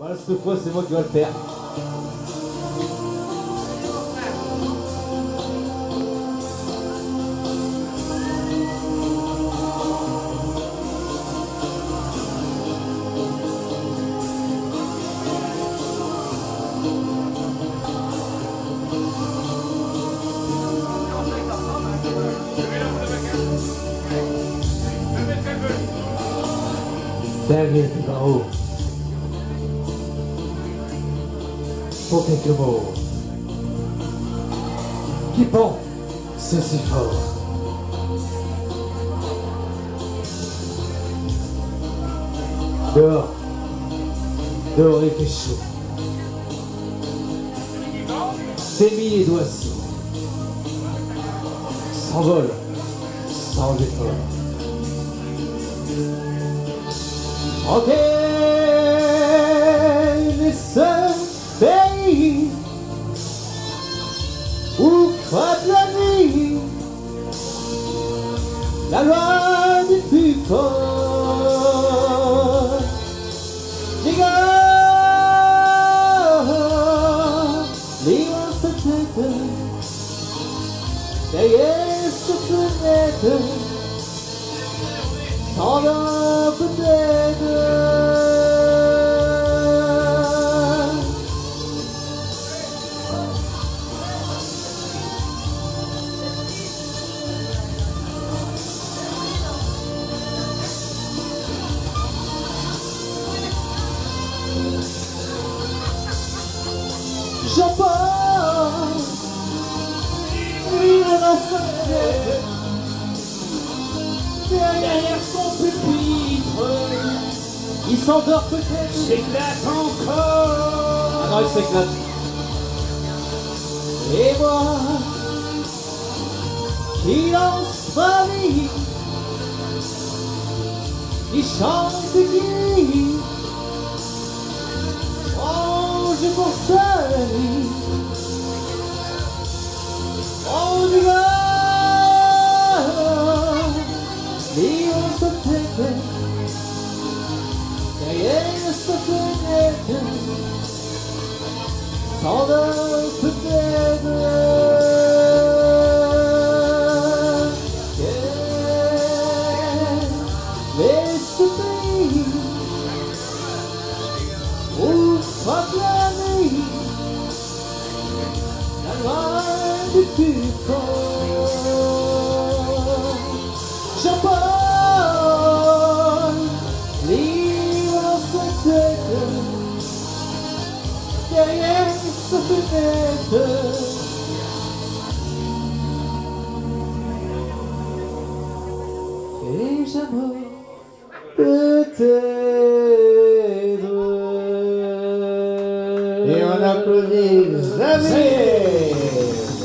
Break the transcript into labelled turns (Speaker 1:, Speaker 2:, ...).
Speaker 1: Voilà, cette fois, c'est moi qui vais le faire. Daniel Figaro, pour quelques mots, qui pense c'est si fort. Dehors, dehors il fait chaud. Des milliers d'oiseaux s'envolent sans effort. Ok, les seuls pays où frappe la nuit, la loi du plus fort. Libre sa tête, derrière sa fenêtre, s'en va peut-être. J'emporte une rafale derrière son pupitre. Il s'endort peut-être, s'éclate encore. Ah non, il s'éclate. Et moi qui lance ma vie, qui chante qui je pense à la vie. On y va, et on se tête derrière sa fenêtre, s'en va peut-être. Mais ce pays où frappe la nuit, la loi du plus fort. J'emporte libre dans sa tête, derrière sa fenêtre. Et j'aimerais peut-être.
Speaker 2: Et on applaudit Xavier.